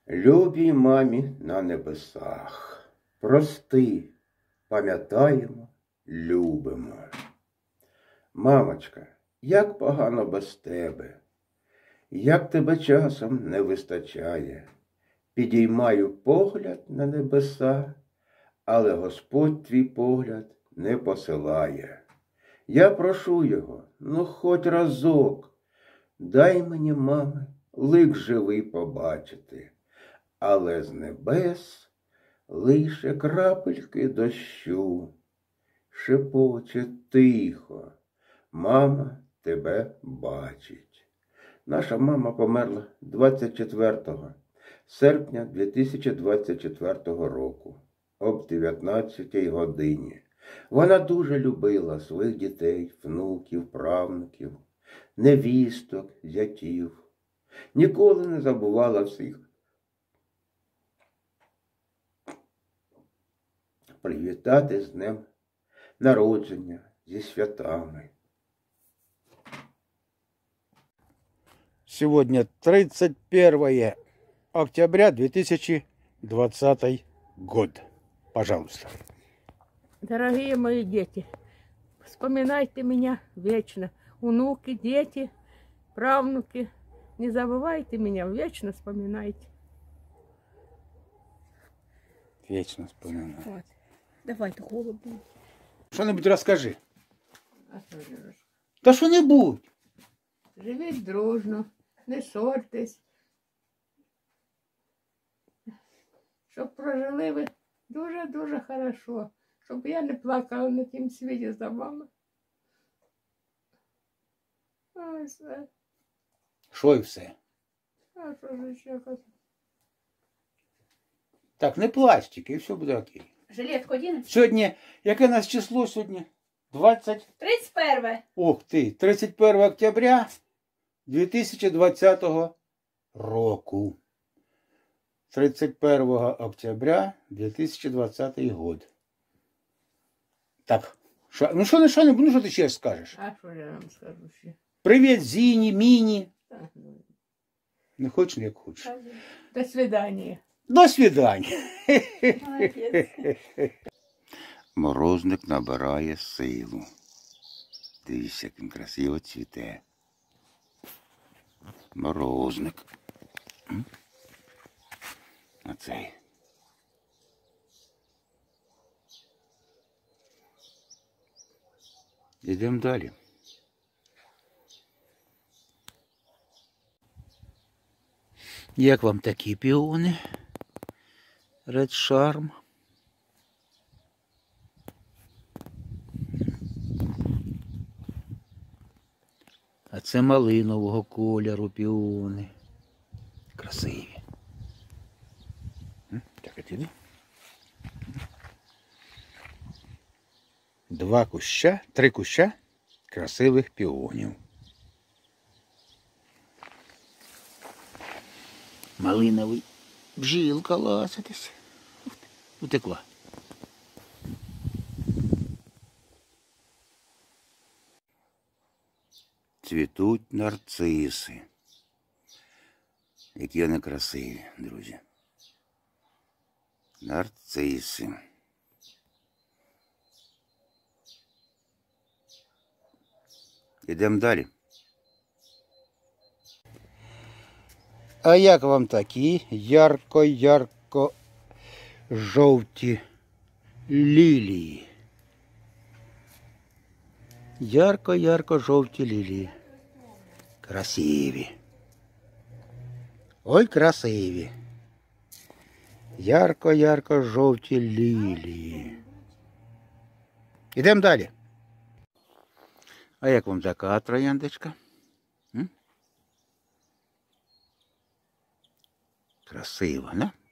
Любій мамі на небесах, прости, пам'ятаємо, любимо. Мамочка, як погано без тебе, як тебе часом не вистачає. Підіймаю погляд на небеса, але Господь твій погляд не посилає. Я прошу його, ну хоч разок, дай мені, мами, лик живий побачити. Але з небес лише крапельки дощу. Шепоче тихо, мама тебе бачить. Наша мама померла 24 серпня 2024 року об 19 годині. Вона дуже любила своїх дітей, внуків, правнуків, невісток, зятів. Ніколи не забувала всіх привітати з днем народження, зі святами. Сегодня 31 октября 2020 год. Пожалуйста. Дорогие мои дети, вспоминайте меня вечно. Внуки, дети, правнуки, не забывайте меня, вечно вспоминайте. Вечно вспоминаю. Вот. Давайте холодно. Что-нибудь расскажи. А що ж? Да что-нибудь. Живіть дружно, не ссорьтесь. Щоб прожили ви дуже-дуже хорошо. Щоб я не плакала на тім світі за вами. Ой, все. Що і все? А що ж ще казати? Так, не плач тільки, і все буде окей. Жилетку одінеш? Сьогодні, яке у нас число сьогодні? 20? 31. Ух ти, 31 октября 2020 року. 31 октября 2020 год. Так, ну що ти ще скажеш? А що я вам скажу ще? Привіт, Зіні, Міні. Так, ну, Не хочеш, як хочеш. до свидання. До свидання. Молодець. Морозник набирає силу. Дивіться, як він красиво цвіте. Морозник. Оцей. Йдемо далі. Як вам такі піони? Red Charm. А це малинового кольору піони. Красиві. Так, от іди. Три куща красивих піонів. Малиновий бджілка ласитись. Утекла. Цвітуть нарциси. Які вони красиві, друзі. Нарциси. Ідемо далі. А як вам такі ярко-ярко жовті лілії? Ярко-ярко жовті лілії. Красиві. Ой, красиві. Ярко-ярко жовті лілії. Ідемо далі. А як вам така трояндочка? Красиво, не?